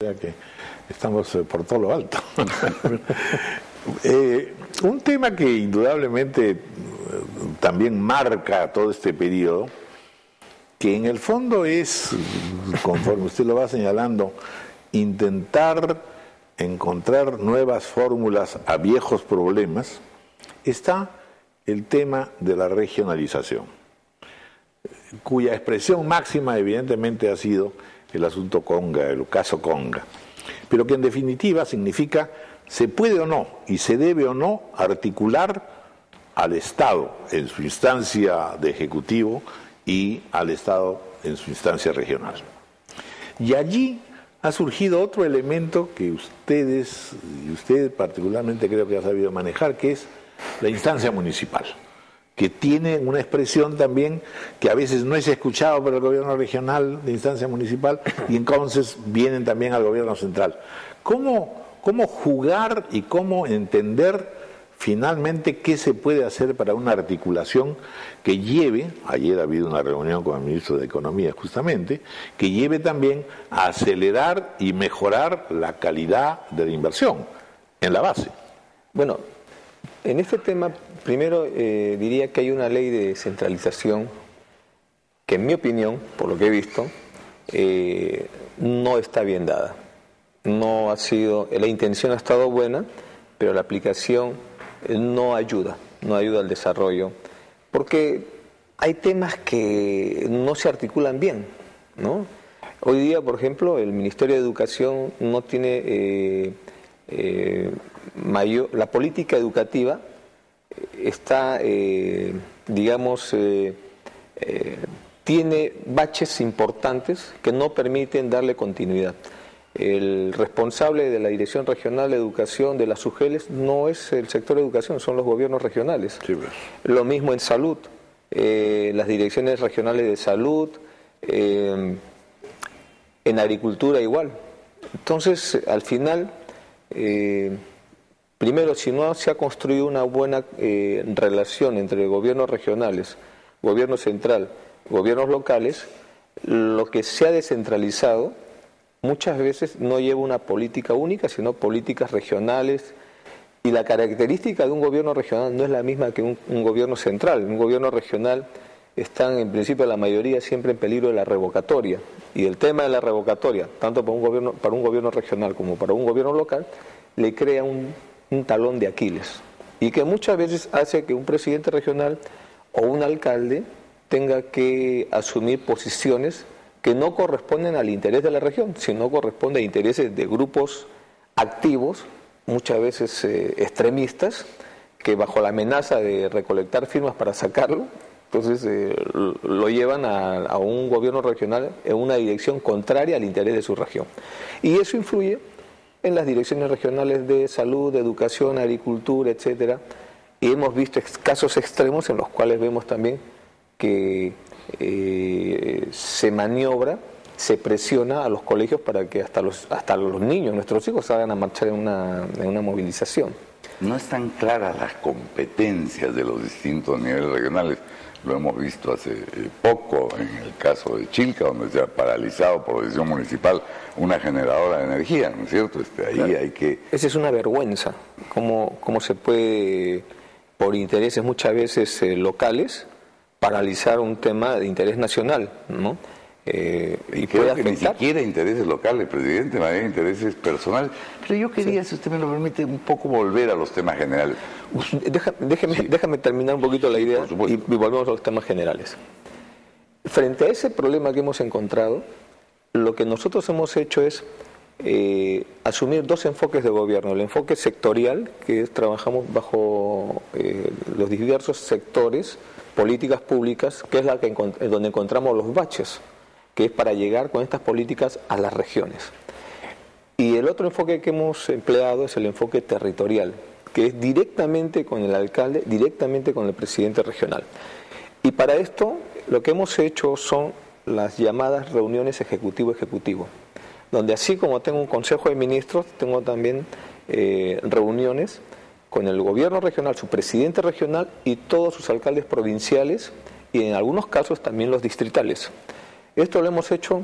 sea que estamos por todo lo alto. Un tema que indudablemente también marca todo este periodo, que en el fondo es, conforme usted lo va señalando, intentar encontrar nuevas fórmulas a viejos problemas, está el tema de la regionalización, cuya expresión máxima evidentemente ha sido el asunto Conga, el caso Conga, pero que en definitiva significa se puede o no y se debe o no articular al Estado en su instancia de ejecutivo y al Estado en su instancia regional. Y allí ha surgido otro elemento que ustedes, y usted particularmente creo que ha sabido manejar, que es la instancia municipal, que tiene una expresión también que a veces no es escuchado por el gobierno regional de instancia municipal y entonces vienen también al gobierno central. ¿Cómo jugar y cómo entender finalmente qué se puede hacer para una articulación que lleve, ayer ha habido una reunión con el ministro de Economía justamente, que lleve también a acelerar y mejorar la calidad de la inversión en la base? Bueno, en este tema, primero diría que hay una ley de descentralización que, en mi opinión, por lo que he visto, no está bien dada. No ha sido, la intención ha estado buena, pero la aplicación no ayuda al desarrollo, porque hay temas que no se articulan bien, ¿no? Hoy día, por ejemplo, el Ministerio de Educación no tiene la política educativa está, tiene baches importantes que no permiten darle continuidad. El responsable de la Dirección Regional de Educación de las SUGELES no es el sector de educación, son los gobiernos regionales. Sí, pues. Lo mismo en salud, las direcciones regionales de salud, en agricultura igual. Entonces, al final, primero, si no se ha construido una buena relación entre gobiernos regionales, gobierno central, gobiernos locales, lo que se ha descentralizado muchas veces no lleva una política única, sino políticas regionales, y la característica de un gobierno regional no es la misma que un gobierno central. Un gobierno regional están, en principio, la mayoría siempre en peligro de la revocatoria, y el tema de la revocatoria, tanto para un gobierno regional como para un gobierno local, le crea un talón de Aquiles, y que muchas veces hace que un presidente regional o un alcalde tenga que asumir posiciones que no corresponden al interés de la región, sino corresponden a intereses de grupos activos, muchas veces extremistas, que bajo la amenaza de recolectar firmas para sacarlo, entonces lo llevan a un gobierno regional en una dirección contraria al interés de su región. Y eso influye en las direcciones regionales de salud, de educación, agricultura, etcétera, y hemos visto casos extremos en los cuales vemos también que se maniobra, se presiona a los colegios para que hasta los niños, nuestros hijos, salgan a marchar en una movilización. No están claras las competencias de los distintos niveles regionales. Lo hemos visto hace poco en el caso de Chilca, donde se ha paralizado por decisión municipal una generadora de energía, ¿no es cierto? Ahí claro. Hay que... Esa es una vergüenza, cómo se puede, por intereses muchas veces locales, paralizar un tema de interés nacional, ¿no? Y puede afectar. Ni siquiera intereses locales, presidente, más bien intereses personales. Pero yo quería, si usted me lo permite, un poco volver a los temas generales. Déjame terminar un poquito la idea y volvemos a los temas generales. Frente a ese problema que hemos encontrado, lo que nosotros hemos hecho es asumir dos enfoques de gobierno. El enfoque sectorial, que es trabajamos bajo los diversos sectores, políticas públicas, que es donde encontramos los baches, que es para llegar con estas políticas a las regiones. Y el otro enfoque que hemos empleado es el enfoque territorial, que es directamente con el alcalde, directamente con el presidente regional. Y para esto lo que hemos hecho son las llamadas reuniones ejecutivo-ejecutivo, donde así como tengo un consejo de ministros, tengo también reuniones con el gobierno regional, su presidente regional y todos sus alcaldes provinciales y en algunos casos también los distritales. Esto lo hemos hecho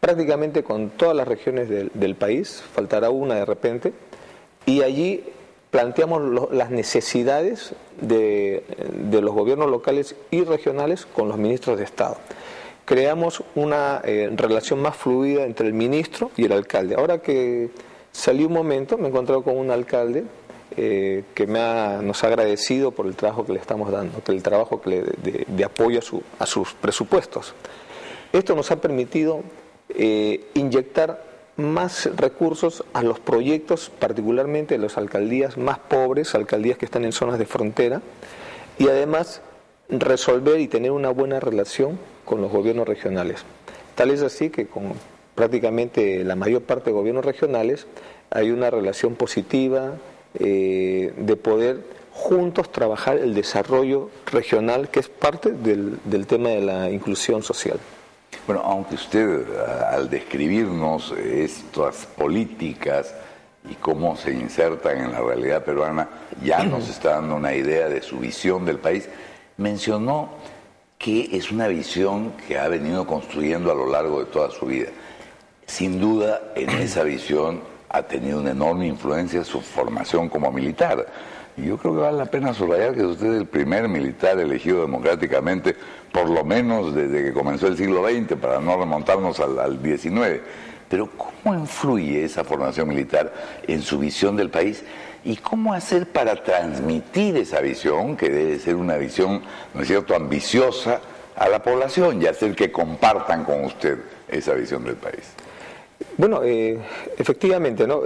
prácticamente con todas las regiones del país, faltará una de repente, y allí planteamos las necesidades de los gobiernos locales y regionales con los ministros de Estado. Creamos una relación más fluida entre el ministro y el alcalde. Ahora que salí un momento, me he encontrado con un alcalde que nos ha agradecido por el trabajo que le estamos dando, el trabajo de apoyo a sus presupuestos. Esto nos ha permitido inyectar más recursos a los proyectos, particularmente de las alcaldías más pobres, alcaldías que están en zonas de frontera, y además resolver y tener una buena relación con los gobiernos regionales. Tal es así que con prácticamente la mayor parte de gobiernos regionales hay una relación positiva de poder juntos trabajar el desarrollo regional, que es parte del tema de la inclusión social. Bueno, aunque usted, al describirnos estas políticas y cómo se insertan en la realidad peruana, ya nos está dando una idea de su visión del país, mencionó que es una visión que ha venido construyendo a lo largo de toda su vida. Sin duda, en esa visión ha tenido una enorme influencia su formación como militar. Y yo creo que vale la pena subrayar que usted es el primer militar elegido democráticamente, por lo menos desde que comenzó el siglo XX, para no remontarnos al XIX. Pero ¿cómo influye esa formación militar en su visión del país? ¿Y cómo hacer para transmitir esa visión, que debe ser una visión, ¿no es cierto?, ambiciosa, a la población y hacer que compartan con usted esa visión del país? Bueno, efectivamente, ¿no?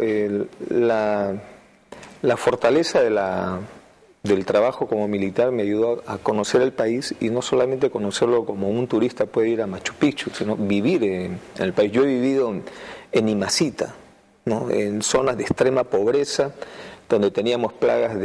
La fortaleza del trabajo como militar me ayudó a conocer el país, y no solamente conocerlo como un turista puede ir a Machu Picchu, sino vivir en el país. Yo he vivido en Imacita, ¿no?, en zonas de extrema pobreza, donde teníamos plagas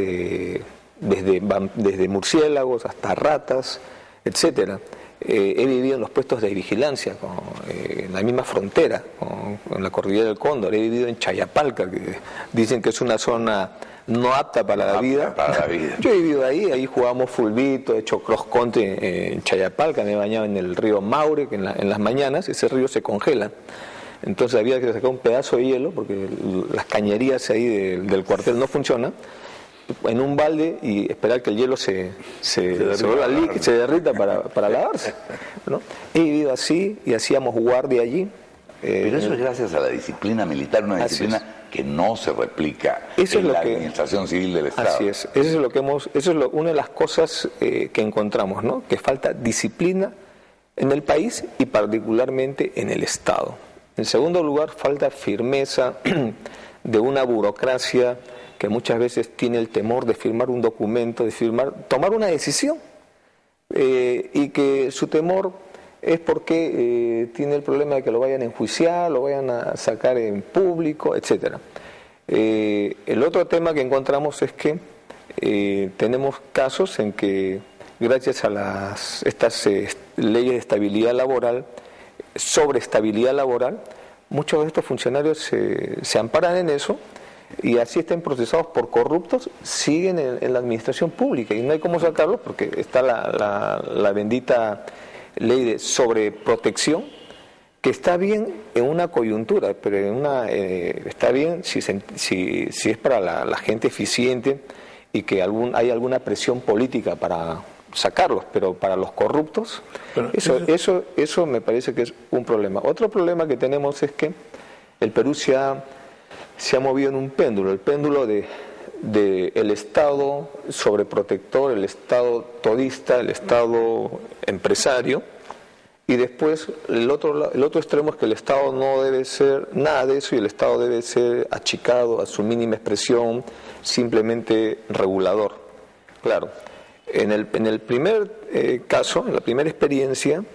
desde murciélagos hasta ratas, etcétera. He vivido en los puestos de vigilancia, en la misma frontera, en la cordillera del Cóndor. He vivido en Chayapalca, que dicen que es una zona no apta para la vida. Yo he vivido ahí jugamos fulbito, he hecho cross country en Chayapalca, me he bañado en el río Maure, que en las mañanas ese río se congela. Entonces había que sacar un pedazo de hielo, porque las cañerías ahí del cuartel no funcionan, en un balde, y esperar que el hielo se derrita para lavarse, ¿no? He vivido así y hacíamos guardia allí. Pero eso es gracias a la disciplina militar, una disciplina que no se replica en la administración civil del Estado. Así es, eso es una de las cosas que encontramos, ¿no?, que falta disciplina en el país y particularmente en el Estado. En segundo lugar, falta firmeza de una burocracia que muchas veces tiene el temor de firmar un documento, tomar una decisión, y que su temor es porque tiene el problema de que lo vayan a enjuiciar, lo vayan a sacar en público, etcétera. El otro tema que encontramos es que tenemos casos en que, gracias a estas leyes de estabilidad laboral, sobre estabilidad laboral, muchos de estos funcionarios se amparan en eso, y así estén procesados por corruptos, siguen en la administración pública, y no hay cómo sacarlos porque está la bendita ley de sobreprotección, que está bien en una coyuntura, pero está bien si es para la gente eficiente y que hay alguna presión política para sacarlos, pero para los corruptos, eso me parece que es un problema. Otro problema que tenemos es que el Perú se ha movido en un péndulo, el péndulo de el Estado sobreprotector, el Estado todista, el Estado empresario, y después el otro extremo es que el Estado no debe ser nada de eso, y el Estado debe ser achicado a su mínima expresión, simplemente regulador. Claro, en el primer caso, en la primera experiencia,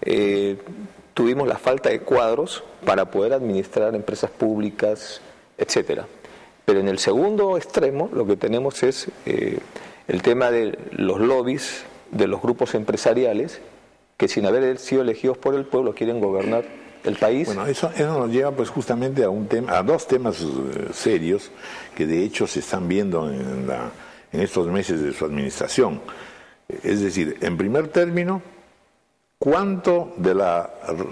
tuvimos la falta de cuadros para poder administrar empresas públicas, etcétera. Pero en el segundo extremo lo que tenemos es el tema de los lobbies de los grupos empresariales, que sin haber sido elegidos por el pueblo quieren gobernar el país. Bueno, eso nos lleva pues justamente a dos temas serios que de hecho se están viendo en estos meses de su administración. Es decir, en primer término, cuánto de la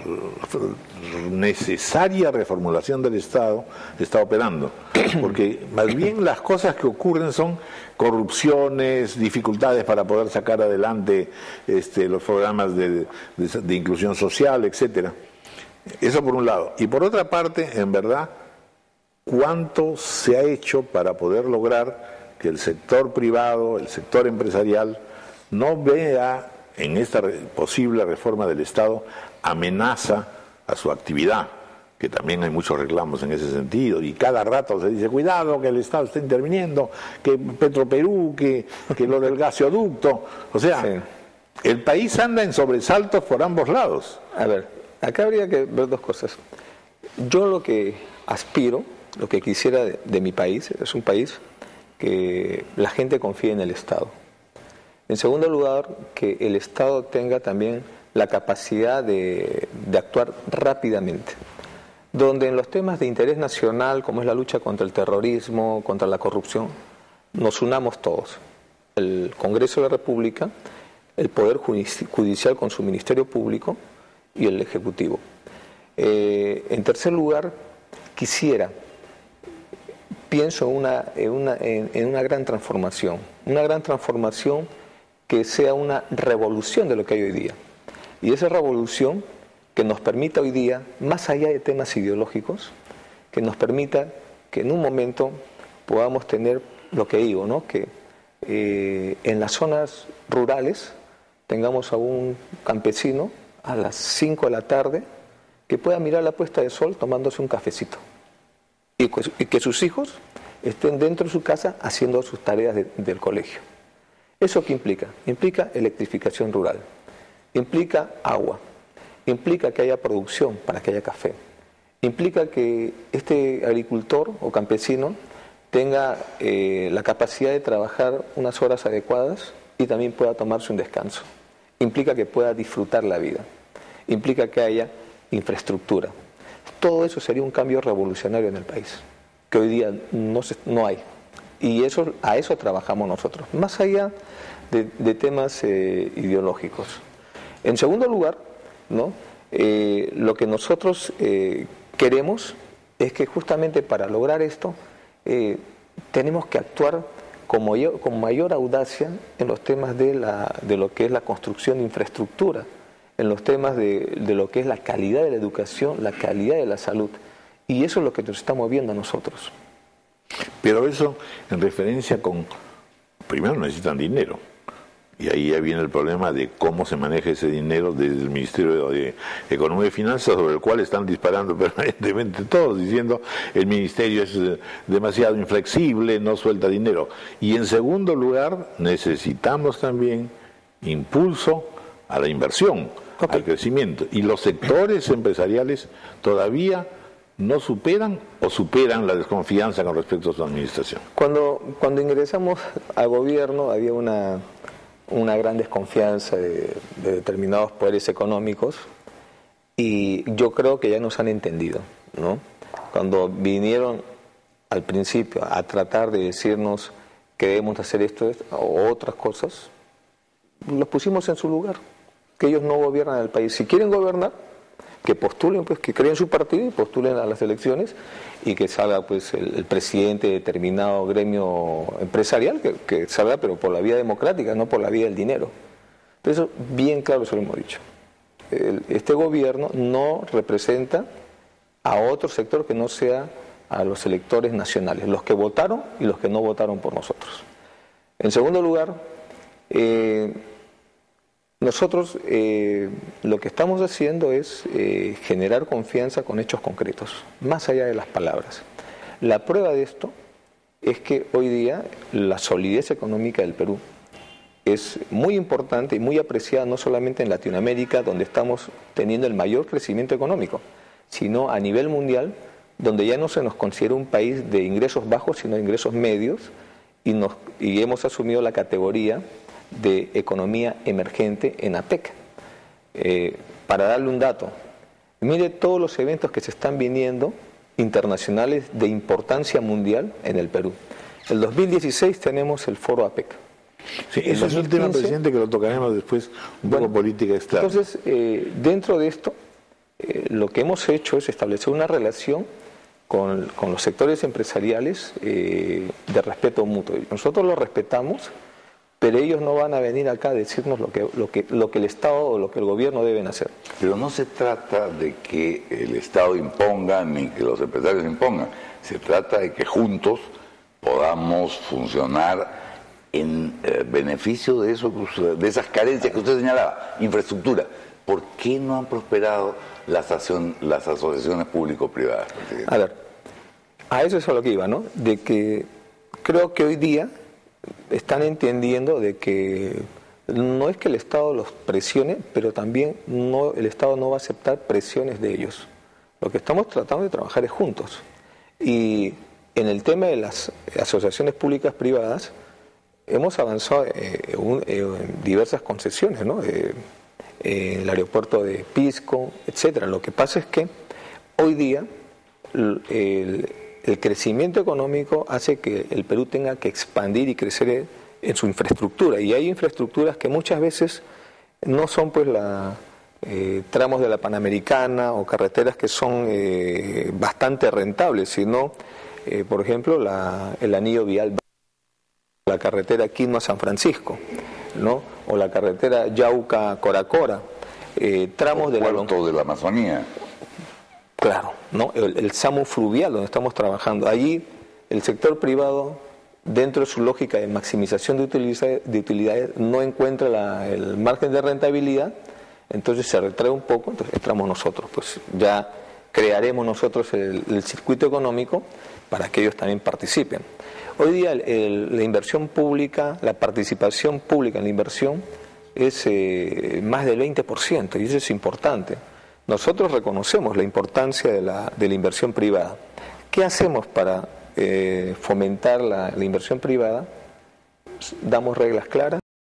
necesaria reformulación del Estado está operando. Porque más bien las cosas que ocurren son corrupciones, dificultades para poder sacar adelante los programas de inclusión social, etcétera. Eso por un lado. Y por otra parte, en verdad, cuánto se ha hecho para poder lograr que el sector privado, el sector empresarial, no vea en esta posible reforma del Estado amenaza a su actividad, que también hay muchos reclamos en ese sentido, y cada rato se dice, cuidado que el Estado está interviniendo, que Petroperú, que lo del gasoducto, o sea, sí. El país anda en sobresaltos por ambos lados. A ver, acá habría que ver dos cosas. Yo lo que aspiro, lo que quisiera de mi país, es un país que la gente confíe en el Estado. En segundo lugar, que el Estado tenga también la capacidad de actuar rápidamente, donde en los temas de interés nacional, como es la lucha contra el terrorismo, contra la corrupción, nos unamos todos. El Congreso de la República, el Poder Judicial con su Ministerio Público y el Ejecutivo. En tercer lugar, pienso en una gran transformación que sea una revolución de lo que hay hoy día. Y esa revolución que nos permita hoy día, más allá de temas ideológicos, que nos permita que en un momento podamos tener lo que digo, ¿no? Que en las zonas rurales tengamos a un campesino a las 5 de la tarde que pueda mirar la puesta de sol tomándose un cafecito. Y que sus hijos estén dentro de su casa haciendo sus tareas del colegio. ¿Eso qué implica? Implica electrificación rural, implica agua, implica que haya producción para que haya café, implica que este agricultor o campesino tenga la capacidad de trabajar unas horas adecuadas y también pueda tomarse un descanso, implica que pueda disfrutar la vida, implica que haya infraestructura. Todo eso sería un cambio revolucionario en el país, que hoy día no hay. Y a eso trabajamos nosotros, más allá de temas ideológicos. En segundo lugar, ¿no? Lo que nosotros queremos es que justamente para lograr esto tenemos que actuar con mayor audacia en los temas de lo que es la construcción de infraestructura, en los temas de lo que es la calidad de la educación, la calidad de la salud. Y eso es lo que nos está moviendo a nosotros. Pero eso en referencia con, primero necesitan dinero, y ahí ya viene el problema de cómo se maneja ese dinero desde el Ministerio de Economía y Finanzas, sobre el cual están disparando permanentemente todos, diciendo el ministerio es demasiado inflexible, no suelta dinero. Y en segundo lugar, necesitamos también impulso a la inversión, al crecimiento, y los sectores empresariales todavía no superan o superan la desconfianza con respecto a su administración. Cuando ingresamos al gobierno había una gran desconfianza de determinados poderes económicos, y yo creo que ya nos han entendido, ¿no? Cuando vinieron al principio a tratar de decirnos que debemos hacer esto o otras cosas, los pusimos en su lugar, que ellos no gobiernan el país. Si quieren gobernar, que postulen, pues que creen su partido y postulen a las elecciones, y que salga pues el presidente de determinado gremio empresarial, que salga pero por la vía democrática, no por la vía del dinero. Entonces, bien claro se lo hemos dicho. Este gobierno no representa a otro sector que no sea a los electores nacionales, los que votaron y los que no votaron por nosotros. En segundo lugar, nosotros lo que estamos haciendo es generar confianza con hechos concretos, más allá de las palabras. La prueba de esto es que hoy día la solidez económica del Perú es muy importante y muy apreciada no solamente en Latinoamérica, donde estamos teniendo el mayor crecimiento económico, sino a nivel mundial, donde ya no se nos considera un país de ingresos bajos, sino de ingresos medios, y hemos asumido la categoría de economía emergente en APEC. Para darle un dato, mire todos los eventos que se están viniendo internacionales de importancia mundial en el Perú. En el 2016 tenemos el foro APEC, Sí, eso es un tema, presidente, que lo tocaremos después, un poco política externa. Entonces, dentro de esto, lo que hemos hecho es establecer una relación con los sectores empresariales de respeto mutuo. Nosotros lo respetamos, pero ellos no van a venir acá a decirnos lo que el Estado o lo que el gobierno deben hacer. Pero no se trata de que el Estado imponga ni que los empresarios impongan. Se trata de que juntos podamos funcionar en beneficio de eso, de esas carencias que usted señalaba. Infraestructura. ¿Por qué no han prosperado las asociaciones público-privadas, presidente? A ver, a eso es a lo que iba, ¿no? De que creo que hoy día están entendiendo de que no es que el Estado los presione, pero también el Estado no va a aceptar presiones de ellos. Lo que estamos tratando de trabajar es juntos. Y en el tema de las asociaciones públicas privadas, hemos avanzado en diversas concesiones, ¿no? El aeropuerto de Pisco, etcétera. Lo que pasa es que hoy día el crecimiento económico hace que el Perú tenga que expandir y crecer en su infraestructura, y hay infraestructuras que muchas veces no son pues tramos de la Panamericana o carreteras que son bastante rentables, sino por ejemplo el anillo vial, la carretera Quino a San Francisco, ¿no? O la carretera Yauca-Coracora, tramos de puerto de la Amazonía. Claro, ¿no? El SAMU fluvial donde estamos trabajando. Allí el sector privado, dentro de su lógica de maximización de utilidades, no encuentra el margen de rentabilidad, entonces se retrae un poco, entonces entramos nosotros. Pues ya crearemos nosotros el circuito económico para que ellos también participen. Hoy día la inversión pública, la participación pública en la inversión es más del 20%, y eso es importante. Nosotros reconocemos la importancia de la inversión privada. ¿Qué hacemos para fomentar la inversión privada? Damos reglas claras.